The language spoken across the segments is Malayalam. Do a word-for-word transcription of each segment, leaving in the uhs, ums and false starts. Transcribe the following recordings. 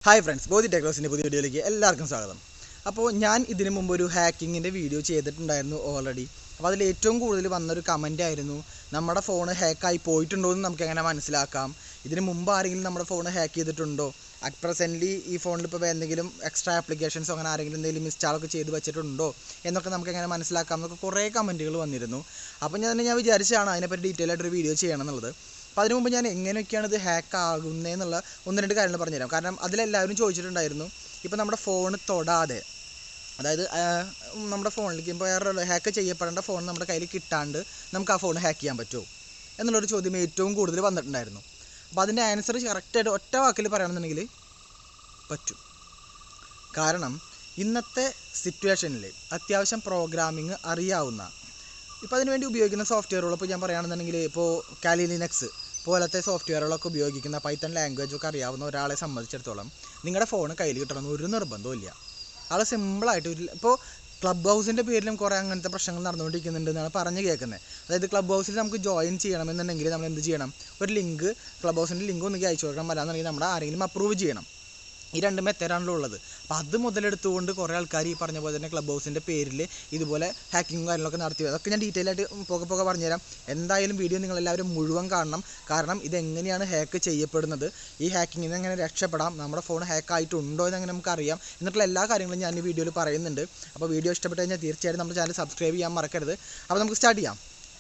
Hi friends, both the technology in the video like എല്ലാവർക്കും സ്വാഗതം. അപ്പോൾ ഞാൻ ഇതിനു മുമ്പ് ഒരു ഹാക്കിങ്ങിന്റെ വീഡിയോ ചെയ്തിട്ടുണ്ടായിരുന്നു ഓൾറെഡി. അപ്പോൾ അതിൽ ഏറ്റവും കൂടുതൽ വന്ന ഒരു കമന്റ് ആയിരുന്നു നമ്മുടെ ഫോൺ ഹാക്ക് ആയി പോയിട്ടുണ്ടോ എന്ന് നമുക്ക് എങ്ങനെ മനസ്സിലാക്കാം? ഇതിനു മുമ്പ് ആരെങ്കിലും നമ്മുടെ ഫോൺ ഹാക്ക് ചെയ്തിട്ടുണ്ടോ? അറ്റ് പ്രസന്റ്ലി ഈ ഫോണിൽ ഇപ്പോൾ എന്തെങ്കിലും എക്സ്ട്രാ ആപ്ലിക്കേഷൻസ് അങ്ങനെ ആരെങ്കിലും എന്തെങ്കിലും ഇൻസ്റ്റാൾ ഒക്കെ ചെയ്ത് വെച്ചിട്ടുണ്ടോ എന്നൊക്കെ നമുക്ക് എങ്ങനെ മനസ്സിലാക്കാം എന്നൊക്കെ കുറേ കമന്റുകൾ വന്നിരുന്നു. അപ്പോൾ ഞാൻ ഞാൻ വിചാരിച്ചാണ് അതിനെപ്പറ്റി ഡീറ്റെയിൽ ആയിട്ട് ഒരു വീഡിയോ ചെയ്യണം എന്നുള്ളത്. അപ്പോൾ അതിനു മുമ്പ് ഞാൻ എങ്ങനെയൊക്കെയാണ് ഇത് ഹാക്ക് ആകുന്നതെന്നുള്ള ഒന്ന് രണ്ട് കാര്യങ്ങൾ പറഞ്ഞുതരാം. കാരണം അതിലെല്ലാവരും ചോദിച്ചിട്ടുണ്ടായിരുന്നു, ഇപ്പോൾ നമ്മുടെ ഫോൺ തൊടാതെ, അതായത് നമ്മുടെ ഫോണിലേക്ക് ഇപ്പോൾ വേറെ ഹാക്ക് ചെയ്യപ്പെടേണ്ട ഫോൺ നമ്മുടെ കയ്യിൽ കിട്ടാണ്ട് നമുക്ക് ആ ഫോൺ ഹാക്ക് ചെയ്യാൻ പറ്റുമോ എന്നുള്ളൊരു ചോദ്യം ഏറ്റവും കൂടുതൽ വന്നിട്ടുണ്ടായിരുന്നു. അപ്പോൾ അതിൻ്റെ ആൻസർ കറക്റ്റായിട്ട് ഒറ്റ വാക്കിൽ പറയുകയാണെന്നുണ്ടെങ്കിൽ പറ്റും. കാരണം ഇന്നത്തെ സിറ്റുവേഷനിൽ അത്യാവശ്യം പ്രോഗ്രാമിങ് അറിയാവുന്ന, ഇപ്പോൾ അതിനുവേണ്ടി ഉപയോഗിക്കുന്ന സോഫ്റ്റ്വെയറുകൾ ഇപ്പോൾ ഞാൻ പറയുകയാണെന്നുണ്ടെങ്കിൽ ഇപ്പോൾ കാലി ലിനക്സ് പോലത്തെ സോഫ്റ്റ്വെയറുകളൊക്കെ ഉപയോഗിക്കുന്ന പൈത്തൺ ലാംഗ്വേജ് ഒക്കെ അറിയാവുന്ന ഒരാളെ സംബന്ധിച്ചിടത്തോളം നിങ്ങളുടെ ഫോൺ കയ്യിൽ കിട്ടണമെന്ന് ഒരു നിർബന്ധമില്ല. ആൾ സിമ്പിളായിട്ട് ഒരു ഇപ്പോൾ ക്ലബ് ഹൗസിൻ്റെ പേരിലും കുറേ അങ്ങനത്തെ പ്രശ്നങ്ങൾ നടന്നുകൊണ്ടിരിക്കുന്നുണ്ട് എന്നാണ് പറഞ്ഞു കേൾക്കുന്നത്. അതായത് ക്ലബ് ഹൗസിൽ നമുക്ക് ജോയിൻ ചെയ്യണമെന്നുണ്ടെങ്കിൽ നമ്മൾ എന്ത് ചെയ്യണം? ഒരു ലിങ്ക്, ക്ലബ് ഹൗസിൻ്റെ ലിങ്ക് ഒന്നുകിൽ അയച്ചു കൊടുക്കണം, അല്ലാന്നുണ്ടെങ്കിൽ നമ്മുടെ ആരെങ്കിലും അപ്രൂവ് ചെയ്യണം. ഈ രണ്ട് മെത്തേഡാണല്ലോ ഉള്ളത്. അപ്പോൾ അത് മുതലെടുത്തുകൊണ്ട് കുറേ ആൾക്കാർ ഈ പറഞ്ഞ പോലെ തന്നെ ക്ലബ് ഹൗസിൻ്റെ പേരിൽ ഇതുപോലെ ഹാക്കിങ്ങും കാര്യങ്ങളൊക്കെ നടത്തി. അതൊക്കെ ഞാൻ ഡീറ്റെയിൽ ആയിട്ട് പോകെ പോകെ പറഞ്ഞുതരാം. എന്തായാലും വീഡിയോ നിങ്ങളെല്ലാവരും മുഴുവൻ കാണണം. കാരണം ഇതെങ്ങനെയാണ് ഹാക്ക് ചെയ്യപ്പെടുന്നത്, ഈ ഹാക്കിങ്ങിൽ നിന്ന് എങ്ങനെ രക്ഷപ്പെടാം, നമ്മുടെ ഫോൺ ഹാക്ക് ആയിട്ടുണ്ടോ എന്നെങ്ങനെ നമുക്കറിയാം എന്നിട്ടുള്ള എല്ലാ കാര്യങ്ങളും ഞാൻ ഈ വീഡിയോയിൽ പറയുന്നുണ്ട്. അപ്പോൾ വീഡിയോ ഇഷ്ടപ്പെട്ട് കഴിഞ്ഞാൽ തീർച്ചയായിട്ടും നമ്മുടെ ചാനൽ സബ്സ്ക്രൈബ് ചെയ്യാൻ മറക്കരുത്. അപ്പോൾ നമുക്ക് സ്റ്റാർട്ട് ചെയ്യാം.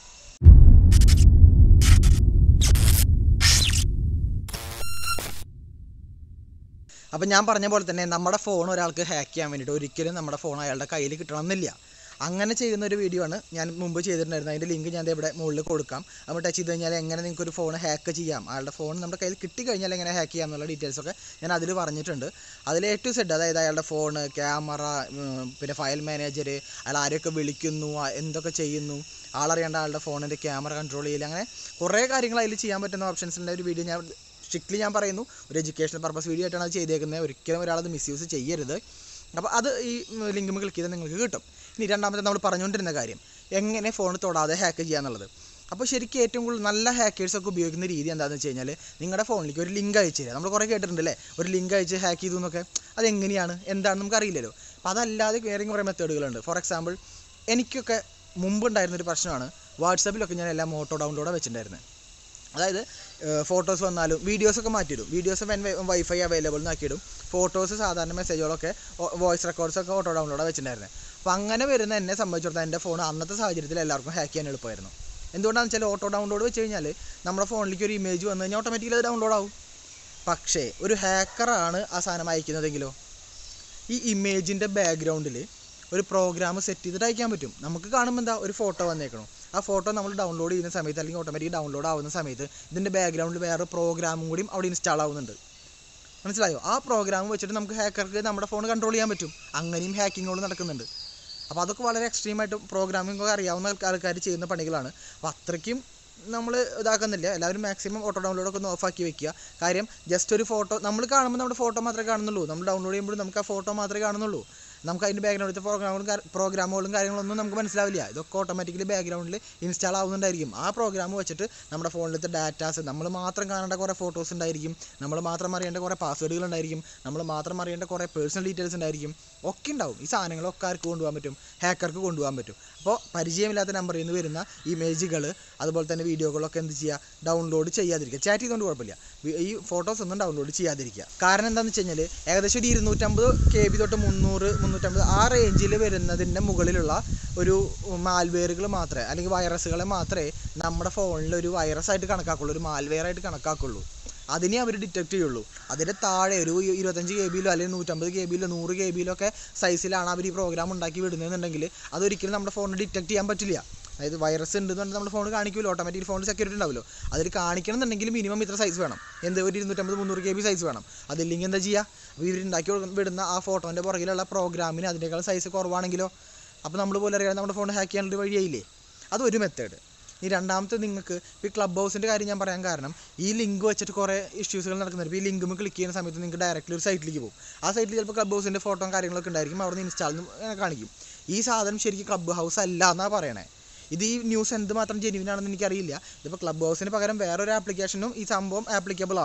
അപ്പോൾ ഞാൻ പറഞ്ഞ പോലെ തന്നെ നമ്മുടെ ഫോൺ ഒരാൾക്ക് ഹാക്ക് ചെയ്യാൻ വേണ്ടിയിട്ട് ഒരിക്കലും നമ്മുടെ ഫോൺ അയാളുടെ കയ്യിൽ കിട്ടണമെന്നില്ല. അങ്ങനെ ചെയ്യുന്ന ഒരു വീഡിയോ ആണ് ഞാൻ മുമ്പ് ചെയ്തിട്ടുണ്ടായിരുന്നത്. അതിൻ്റെ ലിങ്ക് ഞാൻ ഇവിടെ മുകളിൽ കൊടുക്കാം. അപ്പോൾ ടച്ച് ചെയ്ത് കഴിഞ്ഞാൽ എങ്ങനെ നിങ്ങൾക്ക് ഒരു ഫോൺ ഹാക്ക് ചെയ്യാം, അയാളുടെ ഫോൺ നമ്മുടെ കയ്യിൽ കിട്ടിക്കഴിഞ്ഞാൽ എങ്ങനെ ഹാക്ക് ചെയ്യാം എന്നുള്ള ഡീറ്റെയിൽസൊക്കെ ഞാൻ അതിൽ പറഞ്ഞിട്ടുണ്ട്. അതിൽ എ ടു സെഡ്, അതായത് അയാളുടെ ഫോൺ, ക്യാമറ, പിന്നെ ഫയൽ മാനേജർ, അയാൾ ആരെയൊക്കെ വിളിക്കുന്നു, എന്തൊക്കെ ചെയ്യുന്നു, ആളറിയേണ്ട ആളുടെ ഫോണിൻ്റെ ക്യാമറ കൺട്രോൾ ചെയ്യില്ല, അങ്ങനെ കുറേ കാര്യങ്ങൾ അതിൽ ചെയ്യാൻ പറ്റുന്ന ഓപ്ഷൻസിൻ്റെ ഒരു വീഡിയോ ഞാൻ സ്ട്രിക്ട്ലി ഞാൻ പറയുന്നു ഒരു എഡ്യൂക്കേഷണൽ പർപ്പസ് വീഡിയോ ആയിട്ടാണ് അത് ചെയ്തേക്കുന്നത്. ഒരിക്കലും ഒരാളത് മിസ്യൂസ് ചെയ്യരുത്. അപ്പോൾ അത് ഈ ലിങ്ക് ക്ലിക്ക് ചെയ്താൽ നിങ്ങൾക്ക് കിട്ടും. ഇനി രണ്ടാമത്തെ നമ്മൾ പറഞ്ഞുകൊണ്ടിരുന്ന കാര്യം, എങ്ങനെ ഫോൺ തൊടാതെ ഹാക്ക് ചെയ്യുക എന്നുള്ളത്. അപ്പോൾ ശരിക്കും ഏറ്റവും കൂടുതൽ നല്ല ഹാക്കേഴ്സൊക്കെ ഉപയോഗിക്കുന്ന രീതി എന്താണെന്ന് വെച്ച് കഴിഞ്ഞാൽ നിങ്ങളുടെ ഫോണിലേക്ക് ഒരു ലിങ്ക് അയച്ചു തരിക. നമ്മൾ കുറേ കേട്ടിട്ടുണ്ട് അല്ലേ, ഒരു ലിങ്ക് അയച്ച് ഹാക്ക് ചെയ്തു എന്നൊക്കെ. അതെങ്ങനെയാണ്, എന്താണെന്ന് നമുക്കറിയില്ലല്ലോ. അപ്പോൾ അതല്ലാതെ വേറെ കുറേ മെത്തേഡുകളുണ്ട്. ഫോർ എക്സാമ്പിൾ എനിക്കൊക്കെ മുമ്പുണ്ടായിരുന്നൊരു പ്രശ്നമാണ്, വാട്സാപ്പിലൊക്കെ ഞാൻ എല്ലാം ഓട്ടോ ഡൗൺലോഡാണ് വെച്ചിട്ടുണ്ടായിരുന്നത്. അതായത് ഫോട്ടോസ് വന്നാലും വീഡിയോസൊക്കെ മാറ്റിയിടും, വീഡിയോസ് വെൻ വൈഫൈ അവൈലബിൾ എന്നാക്കിയിടും, ഫോട്ടോസ് സാധാരണ മെസ്സേജുകളൊക്കെ വോയിസ് റെക്കോർഡ്സൊക്കെ ഓട്ടോ ഡൗൺലോഡാണ് വെച്ചിട്ടുണ്ടായിരുന്നത്. അപ്പോൾ അങ്ങനെ വരുന്ന എന്നെ സംബന്ധിച്ചിടത്തോളം എൻ്റെ ഫോൺ അന്നത്തെ സാഹചര്യത്തിൽ എല്ലാവർക്കും ഹാക്ക് ചെയ്യാൻ എളുപ്പമായിരുന്നു. എന്തുകൊണ്ടാണെന്ന് വെച്ചാൽ ഓട്ടോ ഡൗൺലോഡ് വെച്ച് കഴിഞ്ഞാൽ നമ്മുടെ ഫോണിലേക്ക് ഒരു ഇമേജ് വന്നു കഴിഞ്ഞാൽ ഓട്ടോമാറ്റിക്കലി അത് ഡൗൺലോഡ് ആവും. പക്ഷേ ഒരു ഹാക്കറാണ് ആ സാധനം അയക്കുന്നതെങ്കിലോ, ഈ ഇമേജിൻ്റെ ബാക്ക്ഗ്രൗണ്ടിൽ ഒരു പ്രോഗ്രാം സെറ്റ് ചെയ്തിട്ട് അയക്കാൻ പറ്റും. നമുക്ക് കാണുമ്പോൾ എന്താ, ഒരു ഫോട്ടോ വന്നേക്കണം, ആ ഫോട്ടോ നമ്മൾ ഡൗൺലോഡ് ചെയ്യുന്ന സമയത്ത് അല്ലെങ്കിൽ ഓട്ടോമാറ്റിക് ഡൗൺലോഡ് ആവുന്ന സമയത്ത് ഇതിൻ്റെ ബാക്ക്ഗ്രൗണ്ടിൽ വേറെ പ്രോഗ്രാമും കൂടിയും അവിടെ ഇൻസ്റ്റാൾ ആവുന്നുണ്ട്. മനസ്സിലായോ? ആ പ്രോഗ്രാം വെച്ചിട്ട് നമുക്ക് ഹാക്കർക്ക് നമ്മുടെ ഫോൺ കൺട്രോൾ ചെയ്യാൻ പറ്റും. അങ്ങനെയും ഹാക്കിങ്ങോട് നടക്കുന്നുണ്ട്. അപ്പോൾ അതൊക്കെ വളരെ എക്സ്ട്രീമായിട്ട് പ്രോഗ്രാമിംഗ് ഒക്കെ അറിയാവുന്ന ആൾക്കാർ ചെയ്യുന്ന പണികളാണ്. അപ്പോൾ അത്രയ്ക്കും നമ്മൾ ഇതാക്കുന്നില്ല. എല്ലാവരും മാക്സിമം ഓട്ടോ ഡൗൺലോഡൊക്കെ ഒന്ന് ഓഫാക്കി വെക്കുക. കാര്യം ജസ്റ്റ് ഒരു ഫോട്ടോ നമ്മൾ കാണുമ്പോൾ നമ്മുടെ ഫോട്ടോ മാത്രമേ കാണുന്നുള്ളൂ. നമ്മൾ ഡൗൺലോഡ് ചെയ്യുമ്പോഴും നമുക്ക് ആ ഫോട്ടോ മാത്രമേ കാണുന്നുള്ളൂ. നമുക്ക് അതിൻ്റെ ബാക്ക്ഗ്രൗണ്ടിലത്തെ പ്രോഗ്രാമുകളും പ്രോഗ്രാമുകളും കാര്യങ്ങളൊന്നും നമുക്ക് മനസ്സിലാവില്ല. ഇതൊക്കെ ഓട്ടോമാറ്റിക്കലി ബാക്ക്ഗ്രൗണ്ടിൽ ഇൻസ്റ്റാൾ ആവുന്നുണ്ടായിരിക്കും. ആ പ്രോഗ്രാം വെച്ചിട്ട് നമ്മുടെ ഫോണിലത്തെ ഡാറ്റാസ്, നമ്മൾ മാത്രം കാണേണ്ട കുറേ ഫോട്ടോസ് ഉണ്ടായിരിക്കും, നമ്മൾ മാത്രം അറിയേണ്ട കുറേ പാസ്വേഡുകൾ ഉണ്ടായിരിക്കും, നമ്മൾ മാത്രം അറിയേണ്ട കുറേ പേഴ്സണൽ ഡീറ്റെയിൽസ് ഉണ്ടായിരിക്കും, ഒക്കെ ഉണ്ടാവും. ഈ സാധനങ്ങളൊക്കെ ആർക്ക് കൊണ്ടുപോകാൻ പറ്റും? ഹാക്കർക്ക് കൊണ്ടുപോകാൻ പറ്റും. അപ്പോൾ പരിചയമില്ലാത്ത നമ്പറിൽ നിന്ന് വരുന്ന ഇമേജുകൾ അതുപോലെ തന്നെ വീഡിയോകളൊക്കെ എന്ത് ചെയ്യുക? ഡൗൺലോഡ് ചെയ്യാതിരിക്കുക. ചാറ്റ് ചെയ്തുകൊണ്ട് കുഴപ്പമില്ല, ഈ ഫോട്ടോസ് ഒന്നും ഡൗൺലോഡ് ചെയ്യാതിരിക്കുക. കാരണം എന്താണെന്ന് വെച്ച് കഴിഞ്ഞാൽ ഏകദേശം ഒരു ഇരുന്നൂറ്റമ്പത് കെ ബി തൊട്ട് മുന്നൂറ് മുന്നൂറ്റമ്പത് ആ റേഞ്ചിൽ വരുന്നതിൻ്റെ മുകളിലുള്ള ഒരു മാൽവെയറുകൾ മാത്രമേ, അല്ലെങ്കിൽ വൈറസുകളെ മാത്രമേ നമ്മുടെ ഫോണിൽ ഒരു വൈറസ് ആയിട്ട് കണക്കാക്കുള്ളൂ, ഒരു മാൽവെയർ ആയിട്ട് കണക്കാക്കുള്ളൂ. അതിനെ അവർ ഡിറ്റക്ട് ചെയ്യുള്ളൂ. അതിൻ്റെ താഴെ ഒരു ഇരുപത്തഞ്ച് കെ ബിയിലോ അല്ലെങ്കിൽ നൂറ്റമ്പത് കെ ബിയിലോ നൂറ് കെ ബിയിലോ ഒക്കെ സൈസിലാണ് അവർ ഈ പ്രോഗ്രാം ഉണ്ടാക്കി വിടുന്നതെന്നുണ്ടെങ്കിൽ അതൊരിക്കലും നമ്മുടെ ഫോണിൽ ഡിറ്റക്ട് ചെയ്യാൻ പറ്റില്ല. അതായത് വൈറസ് ഉണ്ടെന്ന് പറഞ്ഞാൽ നമ്മുടെ ഫോൺ കാണിക്കുമല്ലോ, ഓട്ടോമാറ്റിക് ഫോണിൽ സെക്യൂരിറ്റി ഉണ്ടാവുമല്ലോ. അതിൽ കാണിക്കണം എന്നുണ്ടെങ്കിൽ മിനിമം ഇത്ര സൈസ് വേണം, എന്ത് ഒരു ഇരുന്നൂറ്റമ്പത് മുന്നൂറ് കെ ബി സൈസ് വേണം. അതില്ലെങ്കിൽ എന്താ ചെയ്യുക? അപ്പോൾ ഇവരുണ്ടാക്കി വിടുന്ന ആ ഫോട്ടോൻ്റെ പുറകിലുള്ള പ്രോഗ്രാമിന് അതിനേക്കാൾ സൈസ് കുറവാണെങ്കിലോ, അപ്പോൾ നമ്മൾ പോലും അറിയാതെ നമ്മുടെ ഫോൺ ഹാക്ക് ചെയ്യാനുള്ള വഴിയായില്ലേ? അതൊരു മെത്തേഡ്. ഈ രണ്ടാമത്തെ, നിങ്ങൾക്ക് ഇപ്പോൾ ഈ ക്ലബ് ഹൗസിൻ്റെ കാര്യം ഞാൻ പറയാൻ കാരണം, ഈ ലിങ്ക് വെച്ചിട്ട് കുറേ ഇഷ്യൂസുകൾ നടക്കുന്നുണ്ട്. ഇപ്പോൾ ഈ ലിങ്ക് ക്ലിക്ക് ചെയ്യുന്ന സമയത്ത് നിങ്ങൾക്ക് ഡയറക്റ്റ്ലി ഒരു സൈറ്റിലേക്ക് പോകും. ആ സൈറ്റിൽ ചിലപ്പോൾ ക്ലബ് ഹൗസിൻ്റെ ഫോട്ടോ കാര്യങ്ങളൊക്കെ ഉണ്ടായിരിക്കും, അവിടെ നിന്ന് ഇൻസ്റ്റാൾ കാണിക്കും. ഈ സാധനം ശരിക്കും ക്ലബ് ഹൗസ് അല്ല എന്നാണ് പറയണേ. ഇത് ഈ ന്യൂസ് എന്തുമാത്രം ജെന്യുവിൻ ആണെന്ന് എനിക്കറിയില്ല. ഇതിപ്പോൾ ക്ലബ് ഹൗസിന് പകരം വേറൊരു ആപ്ലിക്കേഷനും ഈ സംഭവം ആപ്ലിക്കബിൾ ആണ്.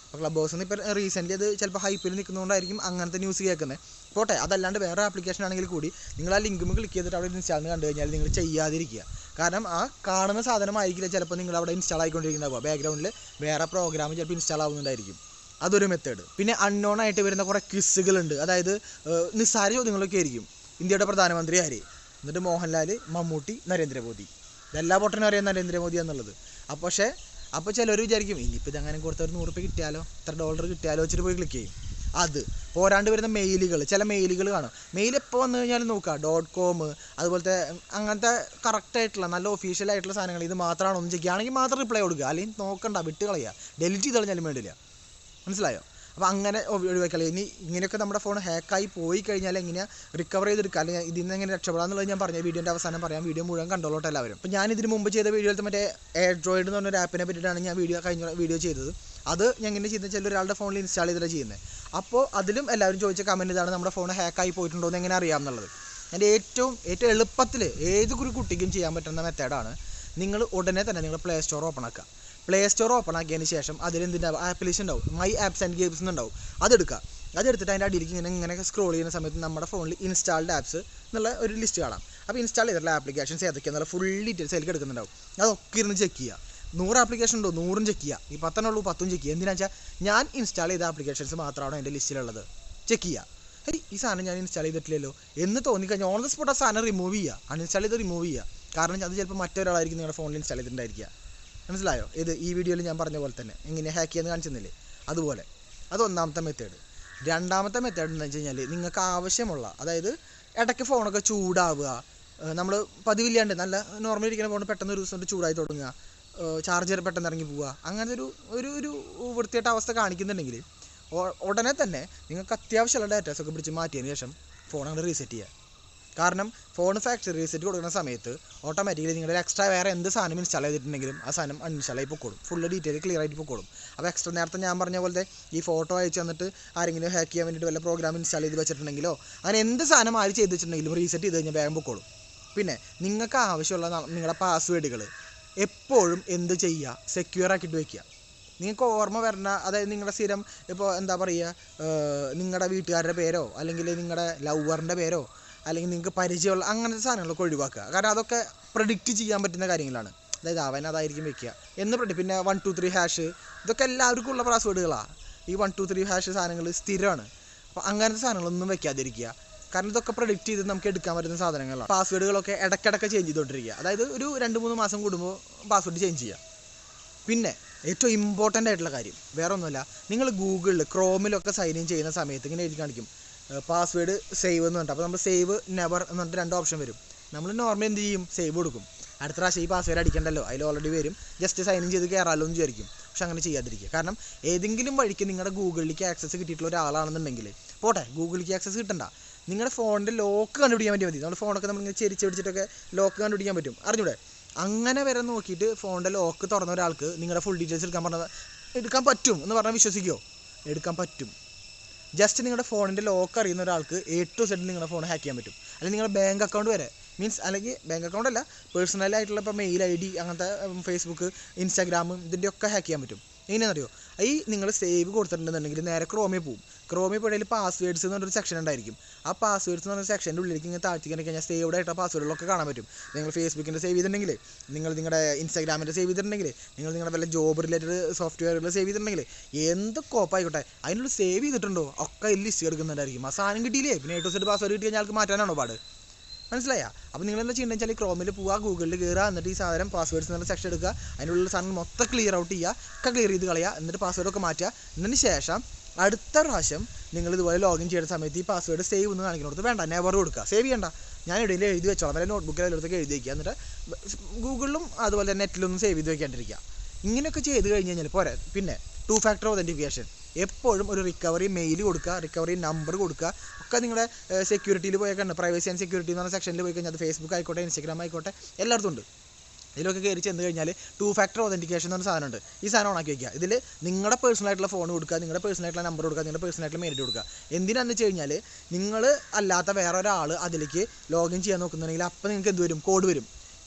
അപ്പോൾ ക്ലബ് ഹൗസിൽ നിന്ന് ഇപ്പോൾ റീസെൻ്റ്ലി അത് ചിലപ്പോൾ ഹൈപ്പിൽ നിൽക്കുന്നതുകൊണ്ടായിരിക്കും അങ്ങനത്തെ ന്യൂസ് കേൾക്കുന്നത്. പോട്ടെ, അതല്ലാണ്ട് വേറെ ആപ്ലിക്കേഷൻ ആണെങ്കിൽ കൂടി നിങ്ങൾ ആ ലിങ്കുമ്പോൾ ക്ലിക്ക് ചെയ്തിട്ട് അവിടെ ഇൻസ്റ്റാൾ കണ്ടു കഴിഞ്ഞാൽ നിങ്ങൾ ചെയ്യാതിരിക്കുക. കാരണം ആ കാണുന്ന സാധനമായിരിക്കില്ല ചിലപ്പോൾ നിങ്ങൾ അവിടെ ഇൻസ്റ്റാൾ ആയിക്കൊണ്ടിരിക്കുന്നതാവുക, ബാക്ക്ഗ്രൗണ്ടിൽ വേറെ പ്രോഗ്രാം ചിലപ്പോൾ ഇൻസ്റ്റാൾ ആവുന്നുണ്ടായിരിക്കും. അതൊരു മെത്തേഡ്. പിന്നെ അൺനോൺ ആയിട്ട് വരുന്ന കുറേ ക്വിസുകളുണ്ട്. അതായത് നിസ്സാര ചോദ്യങ്ങളൊക്കെ ആയിരിക്കും. ഇന്ത്യയുടെ പ്രധാനമന്ത്രി ആര്, എന്നിട്ട് മോഹൻലാൽ, മമ്മൂട്ടി, നരേന്ദ്രമോദി. ഇതെല്ലാ പൊട്ടനും അറിയാം നരേന്ദ്രമോദി എന്നുള്ളത്. അപ്പോൾ പക്ഷേ അപ്പോൾ ചിലർ വിചാരിക്കും ഇനിയിപ്പോൾ ഇതങ്ങനെ കൊടുത്ത ഒരു നൂറ് രൂപ കിട്ടിയാലോ, ഇത്ര ഡോളർ കിട്ടിയാലോ വെച്ചിട്ട് പോയി ക്ലിക്ക് ചെയ്യും. അത് പോരാണ്ട് വരുന്ന മെയിലുകൾ, ചില മെയിലുകൾ കാണും. മെയിൽ എപ്പോൾ വന്നു കഴിഞ്ഞാലും നോക്കുക, ഡോട്ട് കോം അതുപോലത്തെ അങ്ങനത്തെ കറക്റ്റായിട്ടുള്ള നല്ല ഒഫീഷ്യൽ ആയിട്ടുള്ള സാധനങ്ങൾ ഇത് മാത്രമാണോ ഒന്ന് ചെയ്യുകയാണെങ്കിൽ മാത്രം റിപ്ലൈ കൊടുക്കുക. അല്ലെങ്കിൽ നോക്കണ്ട, വിട്ട് കളയുക, ഡെലിറ്റ് ചെയ്ത് കളഞ്ഞാലും വേണ്ടില്ല. മനസ്സിലായോ? അപ്പോൾ അങ്ങനെ ഒഴിവാക്കിയാൽ ഇനി ഇങ്ങനെയൊക്കെ നമ്മുടെ ഫോൺ ഹാക്കായി പോയി കഴിഞ്ഞാൽ എങ്ങനെയാണ് റിക്കവർ ചെയ്തെടുക്കുക, അല്ലെങ്കിൽ ഇതിൽ നിന്ന് എങ്ങനെ രക്ഷപ്പെടാമെന്നുള്ളത് ഞാൻ പറഞ്ഞ വീഡിയോൻ്റെ അവസാനം പറയാം. വീഡിയോ മുഴുവൻ കണ്ടോളട്ടെ എല്ലാവരും. അപ്പോൾ ഞാൻ ഇതിന് മുമ്പ് ചെയ്ത വീഡിയോയിൽ മറ്റേ ആൻഡ്രോയിഡ് എന്ന് പറഞ്ഞൊരു ആപ്പിനെ പറ്റിയിട്ടാണ് ഞാൻ വീഡിയോ കഴിഞ്ഞ വീഡിയോ ചെയ്തത്. അത് ഞാൻ എങ്ങനെ ചെയ്യുന്നത് വെച്ചാൽ ഒരാളുടെ ഫോണിൽ ഇൻസ്റ്റാൾ ചെയ്തിട്ടാണ് ചെയ്യുന്നത്. അപ്പോൾ അതിലും എല്ലാവരും ചോദിച്ച കമൻറ്റ് ഇതാണ്, നമ്മുടെ ഫോൺ ഹാക്കായി പോയിട്ടുണ്ടോ എന്ന് എങ്ങനെ അറിയാമെന്നുള്ളത്. എൻ്റെ ഏറ്റവും ഏറ്റവും എളുപ്പത്തിൽ ഏതൊരു കുട്ടിക്കും ചെയ്യാൻ പറ്റുന്ന മെത്തേഡാണ്, നിങ്ങൾ ഉടനെ തന്നെ നിങ്ങൾ പ്ലേ സ്റ്റോർ ഓപ്പൺ ആക്കുക. പ്ലേ സ്റ്റോർ ഓപ്പൺ ആക്കിയതിന് ശേഷം അതിലെന്തിൻ്റെ ആപ്ലിക്കേഷൻ ഉണ്ടാവും, മൈ ആപ്സ് ആൻഡ് ഗെയിംസ് എന്നുണ്ടാവും. അതെടുക്കുക. അതെടുത്തിട്ട് അതിൻ്റെ അടിയിലേക്ക് ഇങ്ങനെ ഇങ്ങനെ സ്ക്രോൾ ചെയ്യുന്ന സമയത്ത് നമ്മുടെ ഫോണിൽ ഇൻസ്റ്റാൾഡ് ആപ്സ് എന്നുള്ള ഒരു ലിസ്റ്റ് കാണാം. അപ്പോൾ ഇൻസ്റ്റാൾ ചെയ്തിട്ടുള്ള ആപ്ലിക്കേഷൻസ് ഏതൊക്കെയാണെന്നുള്ള ഫുൾ ഡീറ്റെയിൽസ് അതിൽ എടുക്കുന്നുണ്ടാവും. അതൊക്കെ ഇരുന്ന് ചെക്ക് ചെയ്യുക. നൂറ് ആപ്ലിക്കേഷൻ ഉണ്ടോ, നൂറും ചെക്ക് ചെയ്യുക. ഈ പത്തെണ്ണം ഉള്ളൂ, പത്തും ചെക്ക് ചെയ്യുക. എന്തിനാണെന്ന് വെച്ചാൽ ഞാൻ ഇൻസ്റ്റാൾ ചെയ്ത ആപ്ലിക്കേഷൻസ് മാത്രമാണ് എൻ്റെ ലിസ്റ്റിലുള്ളത്. ചെക്ക് ചെയ്യുക. ഹേയ് ഈ സാധനം ഞാൻ ഇൻസ്റ്റാൾ ചെയ്തിട്ടില്ലല്ലോ എന്ന് തോന്നിക്കഴിഞ്ഞാൽ ഓൺ ദ സ്പോട്ട് ആ സാധനം റിമൂവ് ചെയ്യുക, അൺഇൻസ്റ്റാൾ ചെയ്ത് റിമൂവ് ചെയ്യുക. കാരണം അത് ചിലപ്പോൾ മറ്റൊരാളായിരിക്കും നിങ്ങളുടെ ഫോണിൽ ഇൻസ്റ്റാൾ ചെയ്തിട്ടുണ്ടായിരിക്കുക. മനസ്സിലായോ? ഇത് ഈ വീഡിയോയിൽ ഞാൻ പറഞ്ഞ പോലെ തന്നെ എങ്ങനെ ഹാക്ക് ചെയ്യാന്ന് കാണിച്ചിരുന്നില്ലേ, അതുപോലെ. അത് ഒന്നാമത്തെ മെത്തേഡ്. രണ്ടാമത്തെ മെത്തേഡ് എന്ന് വെച്ച് കഴിഞ്ഞാൽ നിങ്ങൾക്ക് ആവശ്യമുള്ള, അതായത് ഇടയ്ക്ക് ഫോണൊക്കെ ചൂടാവുക, നമ്മൾ പതിവില്ലാണ്ട് നല്ല നോർമലി ഇരിക്കുന്ന ഫോൺ പെട്ടെന്ന് ഒരു ദിവസം കൊണ്ട് ചൂടായി തുടങ്ങുക, ചാർജർ പെട്ടെന്ന് ഇറങ്ങി പോവുക, അങ്ങനത്തെ ഒരു ഒരു ഒരു വൃത്തിയായിട്ട അവസ്ഥ കാണിക്കുന്നുണ്ടെങ്കിൽ ഉടനെ തന്നെ നിങ്ങൾക്ക് അത്യാവശ്യമുള്ള ഡാറ്റാസൊക്കെ പിടിച്ച് മാറ്റിയതിന് ശേഷം ഫോൺ അങ്ങോട്ട് റീസെറ്റ് ചെയ്യുക. കാരണം ഫോൺ ഫാക്ടറി റീസെറ്റ് കൊടുക്കുന്ന സമയത്ത് ഓട്ടോമാറ്റിക്കലി നിങ്ങളുടെ എക്സ്ട്രാ വേറെ എന്ത് സാധനം ഇൻസ്റ്റാൾ ചെയ്തിട്ടുണ്ടെങ്കിലും ആ സാധനം അൺഇൻസ്റ്റാൾ ആയി പൊക്കോളും, ഫുള്ള് ഡീറ്റെയിൽ ക്ലിയർ ആയിട്ട് പൊക്കോളും. അപ്പോൾ എക്സ്ട്രാ നേരത്തെ ഞാൻ പറഞ്ഞ പോലത്തെ ഈ ഫോട്ടോ അയച്ചു തന്നിട്ട് ആരെങ്കിലും ഹാക്ക് ചെയ്യാൻ വേണ്ടിയിട്ട് വല്ല പ്രോഗ്രാം ഇൻസ്റ്റാൾ ചെയ്ത് വെച്ചിട്ടുണ്ടെങ്കിലോ അങ്ങനെ എന്ത് സാധനം ആര് ചെയ്ത് വെച്ചിട്ടുണ്ടെങ്കിലും റീസെറ്റ് ചെയ്ത് കഴിഞ്ഞാൽ വേഗം പൊക്കോളും. പിന്നെ നിങ്ങൾക്ക് ആവശ്യമുള്ള നിങ്ങളുടെ പാസ്വേഡുകൾ എപ്പോഴും എന്ത് ചെയ്യുക, സെക്യൂർ ആക്കിയിട്ട് വയ്ക്കുക. നിങ്ങൾക്ക് ഓർമ്മ വരണ, അതായത് നിങ്ങളുടെ സ്ഥിരം ഇപ്പോൾ എന്താ പറയുക, നിങ്ങളുടെ വീട്ടുകാരുടെ പേരോ അല്ലെങ്കിൽ നിങ്ങളുടെ ലവറിൻ്റെ പേരോ അല്ലെങ്കിൽ നിങ്ങൾക്ക് പരിചയമുള്ള അങ്ങനത്തെ സാധനങ്ങളൊക്കെ ഒഴിവാക്കുക. കാരണം അതൊക്കെ പ്രെഡിക്റ്റ് ചെയ്യാൻ പറ്റുന്ന കാര്യങ്ങളാണ്. അതായത് അവൻ അതായിരിക്കും വെക്കുക എന്ന് പ്രെഡിക്റ്റ്. പിന്നെ വൺ ടു ത്രീ ഹാഷ് ഇതൊക്കെ എല്ലാവർക്കും ഉള്ള പാസ്വേഡുകളാണ്. ഈ വൺ ടു ത്രീ ഹാഷ് സാധനങ്ങൾ സ്ഥിരമാണ്. അപ്പോൾ അങ്ങനത്തെ സാധനങ്ങളൊന്നും വെക്കാതിരിക്കുക. കാരണം ഇതൊക്കെ പ്രെഡിക്റ്റ് ചെയ്ത് നമുക്ക് എടുക്കാൻ പറ്റുന്ന സാധനങ്ങളാണ്. പാസ്വേഡുകളൊക്കെ ഇടയ്ക്കിടയ്ക്ക് ചേഞ്ച് ചെയ്തുകൊണ്ടിരിക്കുക. അതായത് ഒരു രണ്ട് മൂന്ന് മാസം കൂടുമ്പോൾ പാസ്വേഡ് ചേഞ്ച് ചെയ്യുക. പിന്നെ ഏറ്റവും ഇമ്പോർട്ടൻ്റ് ആയിട്ടുള്ള കാര്യം വേറെ ഒന്നുമില്ല, നിങ്ങൾ ഗൂഗിളിൽ ക്രോമിലൊക്കെ സൈൻ ഇൻ ചെയ്യുന്ന സമയത്ത് ഇങ്ങനെ എഴുതി കാണിക്കും പാസ്വേഡ് സേവ് എന്ന് പറഞ്ഞിട്ട്. അപ്പോൾ നമ്മൾ സേവ് നെവർ എന്ന് പറഞ്ഞിട്ട് രണ്ട് ഓപ്ഷൻ വരും. നമ്മൾ നോർമലി എന്ത് ചെയ്യും, സേവ് കൊടുക്കും. അടുത്ത പ്രാവശ്യം ഈ പാസ്വേഡ് അടിക്കണ്ടല്ലോ, അതിൽ ഓൾറെഡി വരും, ജസ്റ്റ് സൈൻ ഇൻ ചെയ്ത് കയറാമല്ലോ എന്ന് വിചാരിക്കും. പക്ഷെ അങ്ങനെ ചെയ്യാതിരിക്കുക. കാരണം ഏതെങ്കിലും വഴിക്ക് നിങ്ങളുടെ ഗൂഗിളിലേക്ക് ആക്സസ് കിട്ടിയിട്ടുള്ള ഒരാളാണെന്നുണ്ടെങ്കിൽ, പോട്ടെ ഗൂഗിളിലേക്ക് ആക്സസ് കിട്ടണ്ട, നിങ്ങളുടെ ഫോണിൻ്റെ ലോക്ക് കണ്ടുപിടിക്കാൻ പറ്റിയാൽ മതി. നമ്മുടെ ഫോണൊക്കെ നമ്മളിങ്ങനെ ചെരിച്ച് പിടിച്ചിട്ടൊക്കെ ലോക്ക് കണ്ടുപിടിക്കാൻ പറ്റും, അറിഞ്ഞൂടെ? അങ്ങനെ വരെ നോക്കിയിട്ട് ഫോണിൻ്റെ ലോക്ക് തുറന്ന ഒരാൾക്ക് നിങ്ങളുടെ ഫുൾ ഡീറ്റെയിൽസ് എടുക്കാൻ പറഞ്ഞത് എടുക്കാൻ പറ്റും എന്ന് പറഞ്ഞാൽ വിശ്വസിക്കുമോ? എടുക്കാൻ പറ്റും. ജസ്റ്റ് നിങ്ങളുടെ ഫോണിൻ്റെ ലോക്ക് അറിയുന്ന ഒരാൾക്ക് എ ടു സെഡ് നിങ്ങളുടെ ഫോൺ ഹാക്ക് ചെയ്യാൻ പറ്റും. അല്ലെങ്കിൽ നിങ്ങളുടെ ബാങ്ക് അക്കൗണ്ട് വരെ, മീൻസ് അല്ലെങ്കിൽ ബാങ്ക് അക്കൗണ്ട് അല്ല, പേഴ്സണലായിട്ടുള്ള ഇപ്പോൾ മെയിൽ ഐ ഡി അങ്ങനത്തെ ഫേസ്ബുക്ക് ഇൻസ്റ്റാഗ്രാമും ഇതിൻ്റെ ഒക്കെ ഹാക്ക് ചെയ്യാൻ പറ്റും. എങ്ങനെയാണെന്നറിയോ? ഈ നിങ്ങൾ സേവ് കൊടുത്തിട്ടുണ്ടെന്നുണ്ടെങ്കിൽ നേരെ ക്രോമിൽ പോവും. ക്രോമിൽ പോയാൽ പാസ്വേഡ്സ് എന്ന് പറഞ്ഞൊരു സെക്ഷൻ ഉണ്ടായിരിക്കും. ആ പാസ്വേഡ്സ് എന്ന് പറഞ്ഞ സെക്ഷൻ്റെ ഉള്ളിലേക്ക് ഇങ്ങനെ താഴ്ത്തി കഴിഞ്ഞാൽ സേവ്ഡ് ആയിട്ട് പാസ്വേഡുകളൊക്കെ കാണാൻ പറ്റും. നിങ്ങൾ ഫേസ്ബുക്കിൻ്റെ സേവ് ചെയ്തിട്ടുണ്ടെങ്കിൽ, നിങ്ങൾ നിങ്ങളുടെ ഇൻസ്റ്റാഗ്രാമിൻ്റെ സേവ് ചെയ്തിട്ടുണ്ടെങ്കിൽ, നിങ്ങൾ നിങ്ങളുടെ വല്ല ജോബ് റിലേറ്റഡ് സോഫ്റ്റ്വെയറുകൾ സേവ് ചെയ്തിട്ടുണ്ടെങ്കിൽ, എന്ത് കോപ്പായിക്കോട്ടെ അതിനുള്ള സേവ് ചെയ്തിട്ടുണ്ടോ ഒക്കെ ഇതിൽ ലിസ്റ്റ് എടുക്കുന്നുണ്ടായിരിക്കും. ആ സാധനം കിട്ടിയില്ലേ, പിന്നെ എ ടു സെഡ് പാസ്വേഡ് കിട്ടി കഴിഞ്ഞാൽ ആൾക്ക് മാറ്റാനാണോ പാട്? മനസ്സിലായ? അപ്പോൾ നിങ്ങൾ എന്താ ചെയ്യേണ്ടത് വെച്ചാൽ ക്രോമിൽ പോവുക, ഗൂഗിളിൽ കയറുക, എന്നിട്ട് ഈ സാധനം പാസ്വേഡ്സ് എന്നുള്ള സെക്ഷൻ എടുക്കുക, അതിനുള്ള സാധനം മൊത്തം ക്ലിയർ ഔട്ട് ചെയ്യുക, ഒക്കെ ക്ലിയർ ചെയ്ത് കളയുക, എന്നിട്ട് പാസ്വേഡൊക്കെ മാറ്റുക. എന്നതിന് ശേഷം അടുത്ത പ്രാവശ്യം നിങ്ങൾ ഇതുപോലെ ലോഗിൻ ചെയ്യുന്ന സമയത്ത് ഈ പാസ്വേഡ് സേവ് എന്ന് കാണിക്കുന്നത് വേണ്ട, നെവർ കൊടുക്കുക. സേവ് ചെയ്യണ്ട, ഞാൻ ഇടയിൽ എഴുതി വെച്ചോളാം, വല്ല നോട്ട്ബുക്കിൽ എല്ലായിടത്തൊക്കെ എഴുതി വയ്ക്കുക. എന്നിട്ട് ഗൂഗിളിലും അതുപോലെ നെറ്റിലൊന്നും സേവ് ചെയ്ത് വയ്ക്കാണ്ടിരിക്കുക. ഇങ്ങനെയൊക്കെ ചെയ്ത് കഴിഞ്ഞ് കഴിഞ്ഞാൽ പോരെ. പിന്നെ ടു ഫാക്ടർ ഒതൻറ്റിഫിക്കേഷൻ എപ്പോഴും ഒരു റിക്കവറി മെയിൽ കൊടുക്കുക, റിക്കവറി നമ്പർ കൊടുക്കുക. ഒക്കെ നിങ്ങളുടെ സെക്യൂരിറ്റിയിൽ പോയി കണ്ട് പ്രൈവസി ആൻഡ് സെക്യൂരിറ്റി എന്ന് പറഞ്ഞ സെക്ഷനിൽ പോയി കഴിഞ്ഞാൽ അത് ഫേസ്ബുക്ക് ആയിക്കോട്ടെ ഇൻസ്റ്റാഗ്രാം ആയിക്കോട്ടെ എല്ലായിടത്തും ഉണ്ട്. ഇതിലൊക്കെ കയറി ചെന്ന് കഴിഞ്ഞാൽ ടു ഫാക്ടർ ഒതൻറ്റിക്കേഷൻ എന്ന് പറഞ്ഞ സാധനമുണ്ട്. ഈ സാധനം ഓണാക്കി വയ്ക്കുക. ഇതിൽ നിങ്ങളുടെ പേഴ്സണലായിട്ടുള്ള ഫോൺ കൊടുക്കുക, നിങ്ങളുടെ പേഴ്സണലായിട്ടുള്ള നമ്പർ കൊടുക്കുക, നിങ്ങളുടെ പേഴ്സണലായിട്ടുള്ള മെയിൽ കൊടുക്കുക. എന്തിനാണെന്ന് വെച്ച് കഴിഞ്ഞാൽ നിങ്ങൾ അല്ലാത്ത വേറെ ഒരാൾ അതിലേക്ക് ലോഗിൻ ചെയ്യാൻ നോക്കുന്നുണ്ടെങ്കിൽ അപ്പോൾ നിങ്ങൾക്ക് എന്ത് വരും, കോഡ് വരും.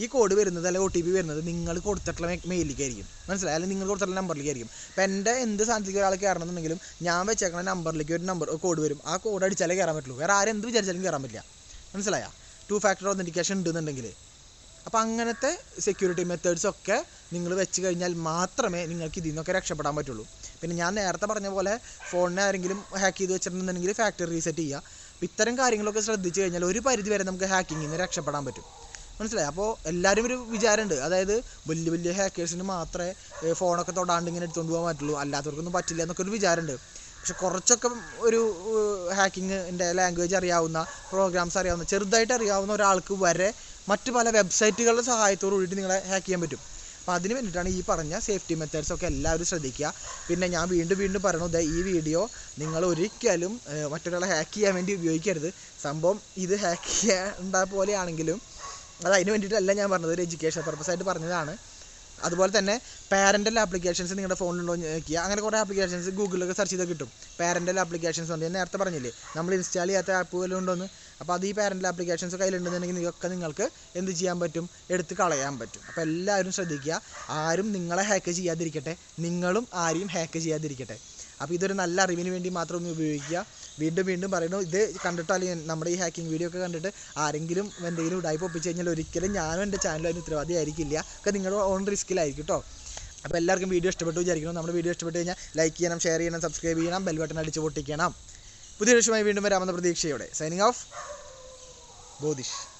ഈ കോഡ് വരുന്നത് അല്ലെങ്കിൽ ഒ ടി പി വരുന്നത് നിങ്ങൾ കൊടുത്തിട്ടുള്ള മെയിലിലേക്കായിരിക്കും, മനസ്സിലായി, അല്ലെങ്കിൽ നിങ്ങൾ കൊടുത്തിട്ടുള്ള നമ്പറിലേക്കായിരിക്കും. അപ്പോൾ എൻ്റെ എന്ത് സാധനത്തിലേക്ക് ഒരാൾ കയറണമെന്നുണ്ടെങ്കിലും ഞാൻ വെച്ചേക്കുന്ന നമ്പറിലേക്ക് ഒരു നമ്പർ കോഡ് വരും, ആ കോഡ് അടിച്ചാലേ കയറാൻ പറ്റുള്ളൂ, വേറെ ആരും എന്ത് വിചാരിച്ചാലും കയറാൻ പറ്റില്ല, മനസ്സിലായ. ടു ഫാക്ടർ ഒതൻറ്റിക്കേഷൻ ഉണ്ടെന്നുണ്ടെങ്കിൽ. അപ്പോൾ അങ്ങനത്തെ സെക്യൂരിറ്റി മെത്തേഡ്സൊക്കെ നിങ്ങൾ വെച്ച് കഴിഞ്ഞാൽ മാത്രമേ നിങ്ങൾക്ക് ഇതിൽ നിന്നൊക്കെ രക്ഷപ്പെടാൻ പറ്റുള്ളൂ. പിന്നെ ഞാൻ നേരത്തെ പറഞ്ഞ പോലെ ഫോണിനെ ആരെങ്കിലും ഹാക്ക് ചെയ്ത് വെച്ചിട്ടുണ്ടെന്നുണ്ടെങ്കിൽ ഫാക്ടറി റീസെറ്റ് ചെയ്യുക. അപ്പോൾ ഇത്തരം കാര്യങ്ങളൊക്കെ ശ്രദ്ധിച്ച് കഴിഞ്ഞാൽ ഒരു പരിധി വരെ നമുക്ക് ഹാക്കിങ്ങിൽ നിന്ന് രക്ഷപ്പെടാൻ പറ്റും, മനസ്സിലായി. അപ്പോൾ എല്ലാവരും ഒരു വിചാരമുണ്ട്, അതായത് വലിയ വലിയ ഹാക്കേഴ്സിന് മാത്രമേ ഫോണൊക്കെ തൊടാണ്ട് ഇങ്ങനെ എടുത്തുകൊണ്ട് പോകാൻ പറ്റുള്ളൂ, അല്ലാത്തവർക്കൊന്നും പറ്റില്ല എന്നൊക്കെ ഒരു വിചാരമുണ്ട്. പക്ഷെ കുറച്ചൊക്കെ ഒരു ഹാക്കിങ്ങിൻ്റെ ലാംഗ്വേജ് അറിയാവുന്ന, പ്രോഗ്രാംസ് അറിയാവുന്ന, ചെറുതായിട്ട് അറിയാവുന്ന ഒരാൾക്ക് വരെ മറ്റ് പല വെബ്സൈറ്റുകളുടെ സഹായത്തോടു കൂടിയിട്ട് നിങ്ങളെ ഹാക്ക് ചെയ്യാൻ പറ്റും. അപ്പോൾ അതിന് വേണ്ടിയിട്ടാണ് ഈ പറഞ്ഞ സേഫ്റ്റി മെത്തേഡ്സൊക്കെ എല്ലാവരും ശ്രദ്ധിക്കുക. പിന്നെ ഞാൻ വീണ്ടും വീണ്ടും പറയുന്നത്, ഈ വീഡിയോ നിങ്ങൾ ഒരിക്കലും മറ്റൊരാളെ ഹാക്ക് ചെയ്യാൻ വേണ്ടി ഉപയോഗിക്കരുത്. സംഭവം ഇത് ഹാക്ക് ചെയ്യേണ്ട പോലെയാണെങ്കിലും അത് അതിന് വേണ്ടിയിട്ടല്ല ഞാൻ പറഞ്ഞത്, ഒരു എഡ്യൂക്കേഷൻ പർപ്പസായിട്ട് പറഞ്ഞതാണ്. അതുപോലെ തന്നെ പാരൻ്റൽ ആപ്ലിക്കേഷൻസ് നിങ്ങളുടെ ഫോണിലുണ്ടോ എന്ന് നോക്കുക. അങ്ങനെ കുറേ ആപ്ലിക്കേഷൻസ് ഗൂഗിളിലൊക്കെ സെർച്ച് ചെയ്താൽ കിട്ടും. പാരൻ്റൽ ആപ്ലിക്കേഷൻസ് ഉണ്ട്, ഞാൻ നേരത്തെ പറഞ്ഞില്ലേ നമ്മൾ ഇൻസ്റ്റാൾ ചെയ്യാത്ത ആപ്പ് വല്ലതും ഉണ്ടോയെന്ന്. അപ്പോൾ അത് ഈ പാരൻ്റൽ ആപ്ലിക്കേഷൻസ് കയ്യിലുണ്ടെന്നുണ്ടെങ്കിൽ നിങ്ങൾക്ക് നിങ്ങൾക്ക് എന്ത് ചെയ്യാൻ പറ്റും, എടുത്ത് കളയാൻ പറ്റും. അപ്പോൾ എല്ലാവരും ശ്രദ്ധിക്കുക, ആരും നിങ്ങളെ ഹാക്ക് ചെയ്യാതിരിക്കട്ടെ, നിങ്ങളും ആരെയും ഹാക്ക് ചെയ്യാതിരിക്കട്ടെ. അപ്പോൾ ഇതൊരു നല്ല അറിവിന് വേണ്ടി മാത്രം ഒന്ന് ഉപയോഗിക്കുക. വീണ്ടും വീണ്ടും പറയുന്നു, ഇത് കണ്ടിട്ടോ അല്ലെങ്കിൽ നമ്മുടെ ഈ ഹാക്കിംഗ് വീഡിയോ ഒക്കെ കണ്ടിട്ട് ആരെങ്കിലും എന്തെങ്കിലും ഉടായ്പ ഒപ്പിച്ച് കഴിഞ്ഞാൽ ഒരിക്കലും ഞാനും എൻ്റെ ചാനലും അതിന് ഉത്തരവാദി ആയിരിക്കില്ല, ഒക്കെ നിങ്ങളുടെ ഓൺ റിസ്ക്കിലായിരിക്കും കേട്ടോ. അപ്പോൾ എല്ലാവർക്കും വീഡിയോ ഇഷ്ടപ്പെട്ടു വിചാരിക്കണം. നമ്മുടെ വീഡിയോ ഇഷ്ടപ്പെട്ട് കഴിഞ്ഞാൽ ലൈക്ക് ചെയ്യണം, ഷെയർ ചെയ്യണം, സബ്സ്ക്രൈബ് ചെയ്യണം, ബെൽ ബട്ടൺ അടിച്ച് പൊട്ടിക്കണം. പുതിയ വിഷയമായി വീണ്ടും വരാമെന്ന പ്രതീക്ഷയോടെ സൈനിങ് ഓഫ് ബോധിഷ്.